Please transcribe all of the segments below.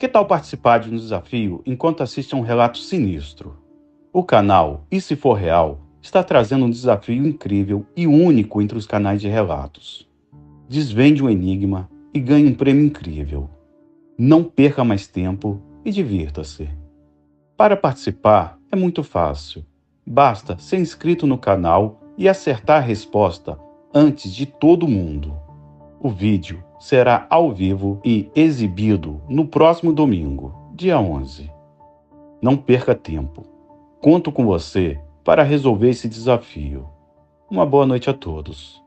Que tal participar de um desafio enquanto assiste a um relato sinistro? O canal E Se For Real está trazendo um desafio incrível e único entre os canais de relatos. Desvende um enigma e ganhe um prêmio incrível. Não perca mais tempo e divirta-se. Para participar é muito fácil. Basta ser inscrito no canal e acertar a resposta antes de todo mundo. O vídeo será ao vivo e exibido no próximo domingo, dia 11. Não perca tempo. Conto com você para resolver esse desafio. Uma boa noite a todos.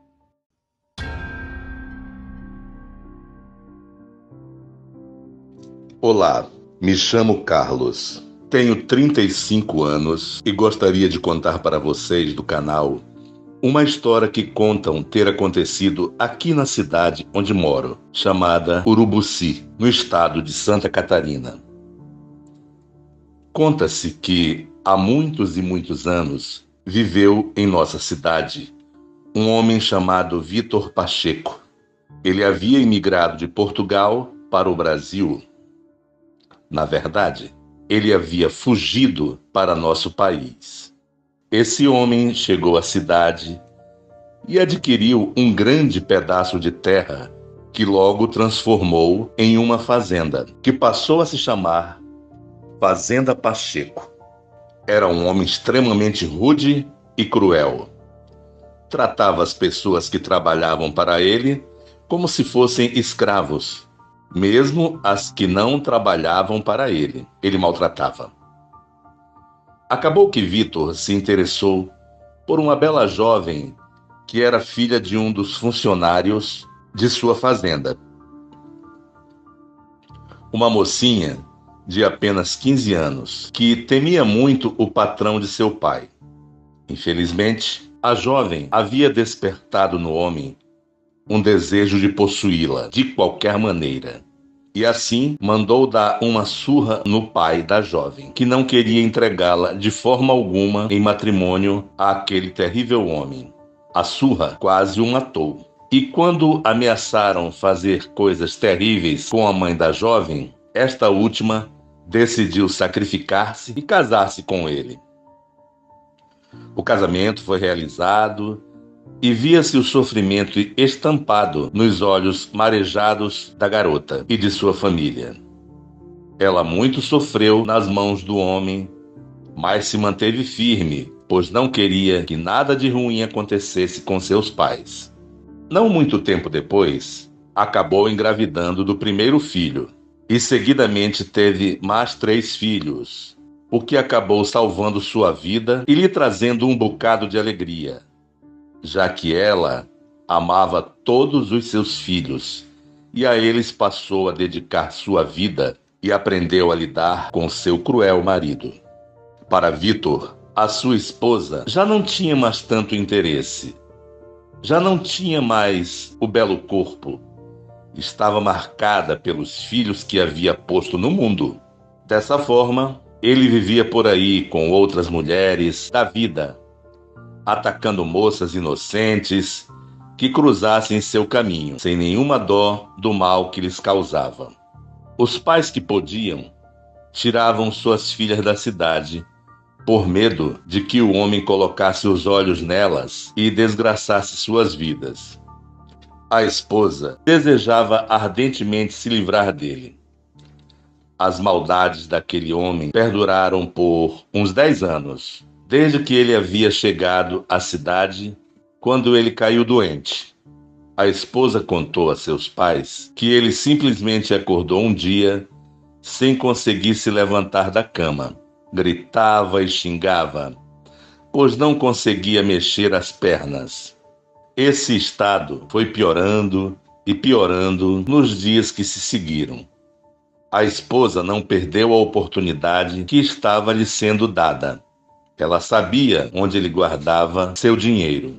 Olá, me chamo Carlos. Tenho 35 anos e gostaria de contar para vocês do canal uma história que contam ter acontecido aqui na cidade onde moro, chamada Urubuci, no estado de Santa Catarina. Conta-se que há muitos e muitos anos viveu em nossa cidade um homem chamado Vitor Pacheco. Ele havia imigrado de Portugal para o Brasil. Na verdade, ele havia fugido para nosso país. Esse homem chegou à cidade e adquiriu um grande pedaço de terra que logo transformou em uma fazenda, que passou a se chamar Fazenda Pacheco. Era um homem extremamente rude e cruel. Tratava as pessoas que trabalhavam para ele como se fossem escravos. Mesmo as que não trabalhavam para ele, ele maltratava. Acabou que Vitor se interessou por uma bela jovem que era filha de um dos funcionários de sua fazenda. Uma mocinha de apenas 15 anos, que temia muito o patrão de seu pai. Infelizmente, a jovem havia despertado no homem um desejo de possuí-la de qualquer maneira. E assim mandou dar uma surra no pai da jovem, que não queria entregá-la de forma alguma em matrimônio àquele terrível homem. A surra quase o matou. E quando ameaçaram fazer coisas terríveis com a mãe da jovem, esta última decidiu sacrificar-se e casar-se com ele. O casamento foi realizado e via-se o sofrimento estampado nos olhos marejados da garota e de sua família. Ela muito sofreu nas mãos do homem, mas se manteve firme, pois não queria que nada de ruim acontecesse com seus pais. Não muito tempo depois, acabou engravidando do primeiro filho e seguidamente teve mais 3 filhos, o que acabou salvando sua vida e lhe trazendo um bocado de alegria, já que ela amava todos os seus filhos e a eles passou a dedicar sua vida e aprendeu a lidar com seu cruel marido. Para Vitor, a sua esposa já não tinha mais tanto interesse, já não tinha mais o belo corpo, estava marcada pelos filhos que havia posto no mundo. Dessa forma, ele vivia por aí com outras mulheres da vida, atacando moças inocentes que cruzassem seu caminho, sem nenhuma dó do mal que lhes causava. Os pais que podiam, tiravam suas filhas da cidade, por medo de que o homem colocasse os olhos nelas e desgraçasse suas vidas. A esposa desejava ardentemente se livrar dele. As maldades daquele homem perduraram por uns 10 anos, desde que ele havia chegado à cidade, quando ele caiu doente. A esposa contou a seus pais que ele simplesmente acordou um dia sem conseguir se levantar da cama. Gritava e xingava, pois não conseguia mexer as pernas. Esse estado foi piorando e piorando nos dias que se seguiram. A esposa não perdeu a oportunidade que estava lhe sendo dada. Ela sabia onde ele guardava seu dinheiro.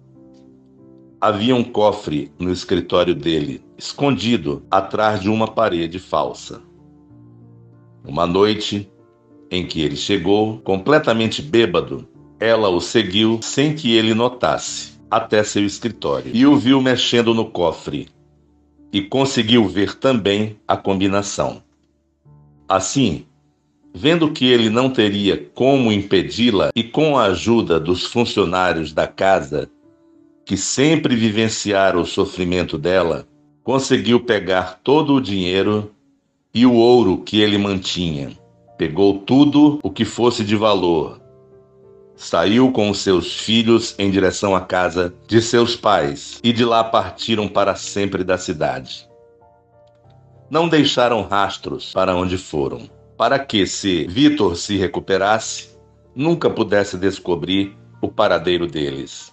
Havia um cofre no escritório dele, escondido atrás de uma parede falsa. Uma noite em que ele chegou, completamente bêbado, ela o seguiu sem que ele notasse, até seu escritório, e o viu mexendo no cofre, e conseguiu ver também a combinação. Assim, vendo que ele não teria como impedi-la e com a ajuda dos funcionários da casa, que sempre vivenciaram o sofrimento dela, conseguiu pegar todo o dinheiro e o ouro que ele mantinha. Pegou tudo o que fosse de valor. Saiu com os seus filhos em direção à casa de seus pais e de lá partiram para sempre da cidade. Não deixaram rastros para onde foram, para que, se Vitor se recuperasse, nunca pudesse descobrir o paradeiro deles.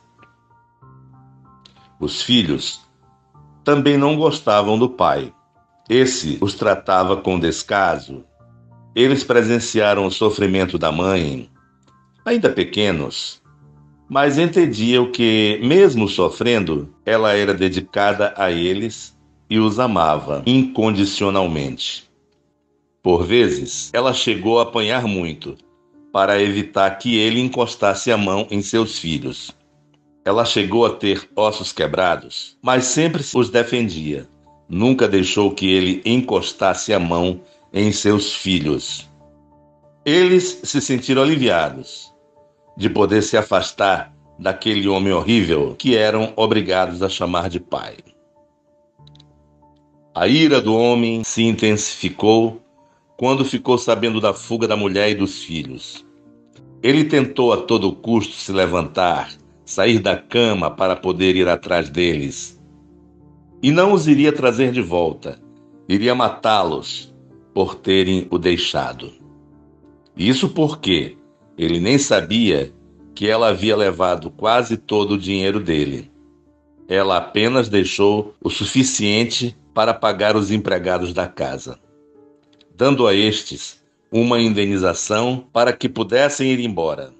Os filhos também não gostavam do pai. Esse os tratava com descaso. Eles presenciaram o sofrimento da mãe, ainda pequenos, mas entendiam que, mesmo sofrendo, ela era dedicada a eles e os amava incondicionalmente. Por vezes, ela chegou a apanhar muito, para evitar que ele encostasse a mão em seus filhos. Ela chegou a ter ossos quebrados, mas sempre os defendia. Nunca deixou que ele encostasse a mão em seus filhos. Eles se sentiram aliviados de poder se afastar daquele homem horrível que eram obrigados a chamar de pai. A ira do homem se intensificou quando ficou sabendo da fuga da mulher e dos filhos. Ele tentou a todo custo se levantar, sair da cama para poder ir atrás deles. E não os iria trazer de volta, iria matá-los por terem o deixado. Isso porque ele nem sabia que ela havia levado quase todo o dinheiro dele. Ela apenas deixou o suficiente para pagar os empregados da casa, dando a estes uma indenização para que pudessem ir embora.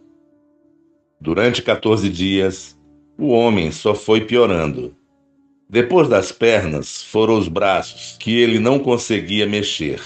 Durante 14 dias, o homem só foi piorando. Depois das pernas, foram os braços, que ele não conseguia mexer.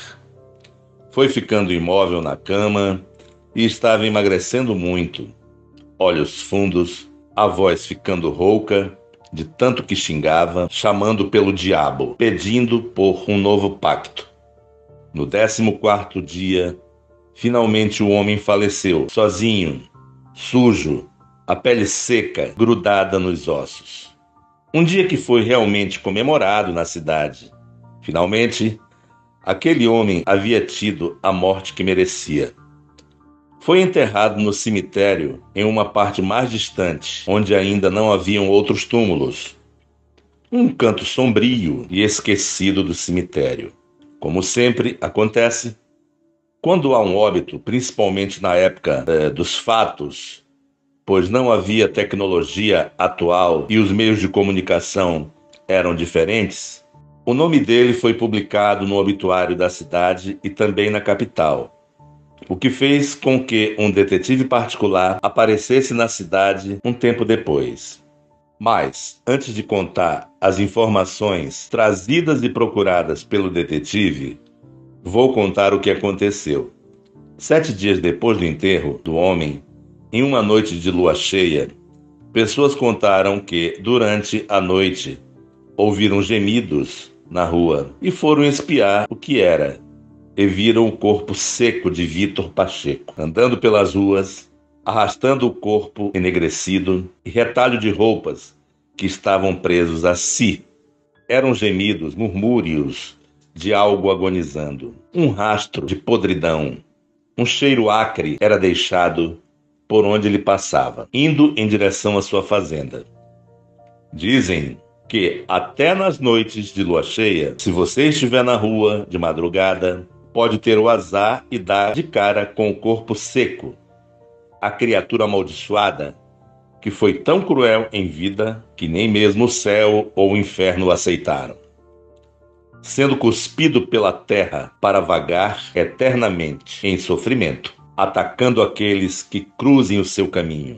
Foi ficando imóvel na cama e estava emagrecendo muito. Olhos fundos, a voz ficando rouca, de tanto que xingava, chamando pelo diabo, pedindo por um novo pacto. No 14º dia, finalmente o homem faleceu, sozinho, sujo, a pele seca, grudada nos ossos. Um dia que foi realmente comemorado na cidade. Finalmente, aquele homem havia tido a morte que merecia. Foi enterrado no cemitério em uma parte mais distante, onde ainda não haviam outros túmulos. Um canto sombrio e esquecido do cemitério. Como sempre acontece, quando há um óbito, principalmente na época dos fatos, pois não havia tecnologia atual e os meios de comunicação eram diferentes, o nome dele foi publicado no obituário da cidade e também na capital, o que fez com que um detetive particular aparecesse na cidade um tempo depois. Mas, antes de contar as informações trazidas e procuradas pelo detetive, vou contar o que aconteceu. 7 dias depois do enterro do homem, em uma noite de lua cheia, pessoas contaram que, durante a noite, ouviram gemidos na rua e foram espiar o que era, e viram o corpo seco de Vitor Pacheco, andando pelas ruas, arrastando o corpo enegrecido e retalho de roupas que estavam presos a si. Eram gemidos, murmúrios de algo agonizando, um rastro de podridão, um cheiro acre era deixado por onde ele passava, indo em direção à sua fazenda. Dizem que até nas noites de lua cheia, se você estiver na rua de madrugada, pode ter o azar e dar de cara com o corpo seco. A criatura amaldiçoada, que foi tão cruel em vida que nem mesmo o céu ou o inferno o aceitaram, sendo cuspido pela terra para vagar eternamente em sofrimento, atacando aqueles que cruzem o seu caminho.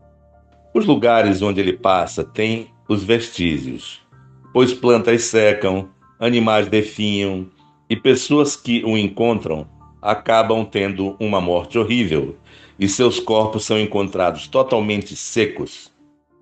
Os lugares onde ele passa têm os vestígios, pois plantas secam, animais definham, e pessoas que o encontram acabam tendo uma morte horrível, e seus corpos são encontrados totalmente secos.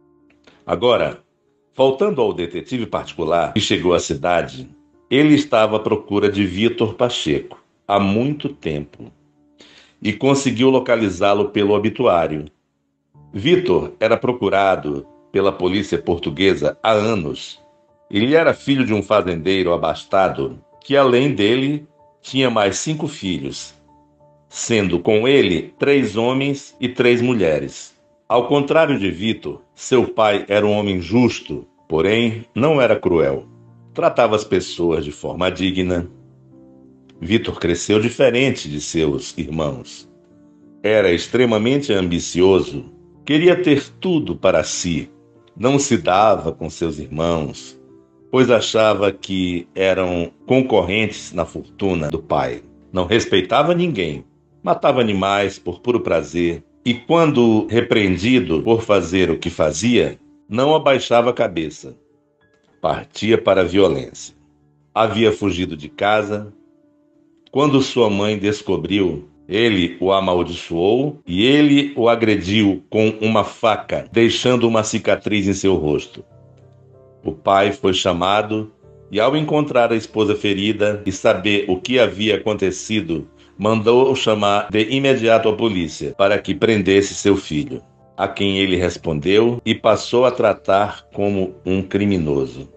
Agora, voltando ao detetive particular que chegou à cidade, ele estava à procura de Vitor Pacheco, há muito tempo e conseguiu localizá-lo pelo obituário. Vitor era procurado pela polícia portuguesa há anos. Ele era filho de um fazendeiro abastado que, além dele, tinha mais 5 filhos, sendo com ele 3 homens e 3 mulheres. Ao contrário de Vitor, seu pai era um homem justo, porém não era cruel. Tratava as pessoas de forma digna. Vitor cresceu diferente de seus irmãos. Era extremamente ambicioso, queria ter tudo para si. Não se dava com seus irmãos, pois achava que eram concorrentes na fortuna do pai. Não respeitava ninguém, matava animais por puro prazer e, quando repreendido por fazer o que fazia, não abaixava a cabeça. Partia para a violência. Havia fugido de casa. Quando sua mãe descobriu, ele o amaldiçoou e ele o agrediu com uma faca, deixando uma cicatriz em seu rosto. O pai foi chamado e, ao encontrar a esposa ferida e saber o que havia acontecido, mandou chamar de imediato a polícia para que prendesse seu filho, a quem ele respondeu e passou a tratar como um criminoso.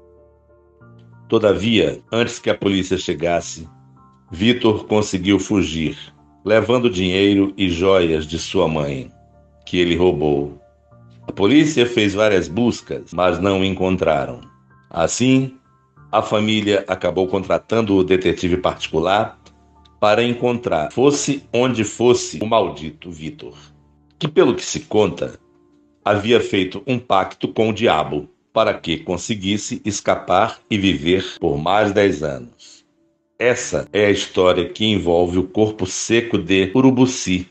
Todavia, antes que a polícia chegasse, Vitor conseguiu fugir, levando dinheiro e joias de sua mãe, que ele roubou. A polícia fez várias buscas, mas não o encontraram. Assim, a família acabou contratando o detetive particular para encontrar, fosse onde fosse, o maldito Vitor, que, pelo que se conta, havia feito um pacto com o diabo para que conseguisse escapar e viver por mais 10 anos. Essa é a história que envolve o corpo seco de Urubuci.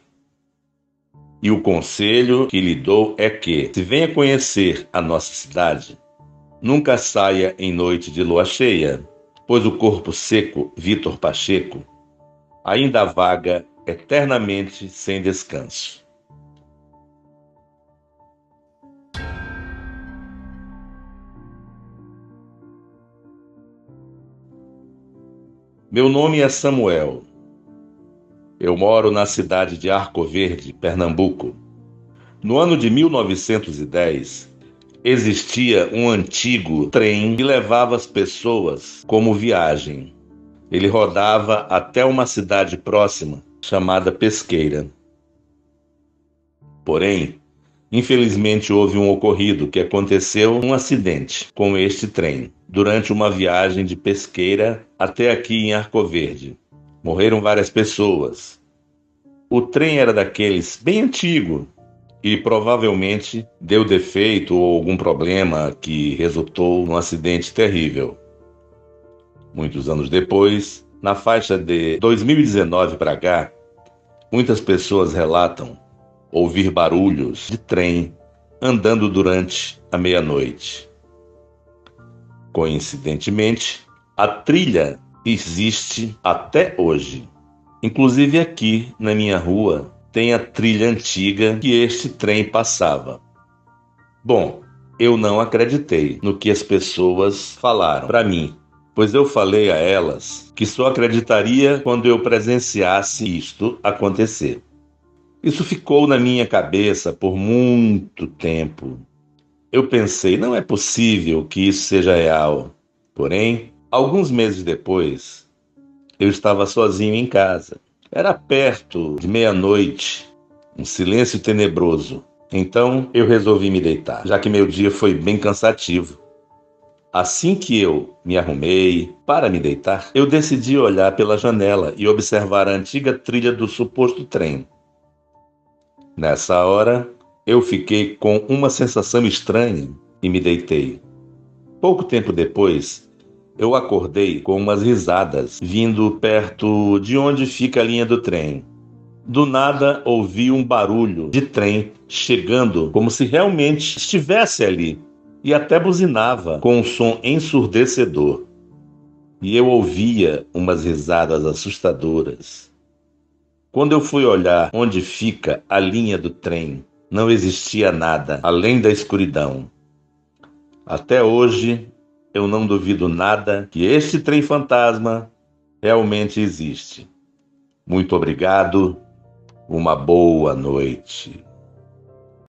E o conselho que lhe dou é que, se venha conhecer a nossa cidade, nunca saia em noite de lua cheia, pois o corpo seco, Vitor Pacheco, ainda vaga eternamente sem descanso. Meu nome é Samuel. Eu moro na cidade de Arco Verde, Pernambuco. No ano de 1910, existia um antigo trem que levava as pessoas como viagem. Ele rodava até uma cidade próxima, chamada Pesqueira. Porém, infelizmente houve um ocorrido que aconteceu um acidente com este trem, durante uma viagem de Pesqueira até aqui em Arco Verde. Morreram várias pessoas. O trem era daqueles bem antigo e provavelmente deu defeito ou algum problema que resultou num acidente terrível. Muitos anos depois, na faixa de 2019 para cá, muitas pessoas relatam ouvir barulhos de trem andando durante a meia-noite. Coincidentemente, a trilha existe até hoje. Inclusive aqui na minha rua tem a trilha antiga que este trem passava. Bom, eu não acreditei no que as pessoas falaram para mim, pois eu falei a elas que só acreditaria quando eu presenciasse isto acontecer. Isso ficou na minha cabeça por muito tempo. Eu pensei, não é possível que isso seja real. Porém, alguns meses depois, eu estava sozinho em casa. Era perto de meia-noite, um silêncio tenebroso. Então, eu resolvi me deitar, já que meu dia foi bem cansativo. Assim que eu me arrumei para me deitar, eu decidi olhar pela janela e observar a antiga trilha do suposto trem. Nessa hora, eu fiquei com uma sensação estranha e me deitei. Pouco tempo depois, eu acordei com umas risadas vindo perto de onde fica a linha do trem. Do nada, ouvi um barulho de trem chegando como se realmente estivesse ali e até buzinava com um som ensurdecedor. E eu ouvia umas risadas assustadoras. Quando eu fui olhar onde fica a linha do trem, não existia nada além da escuridão. Até hoje, eu não duvido nada que este trem fantasma realmente existe. Muito obrigado, uma boa noite.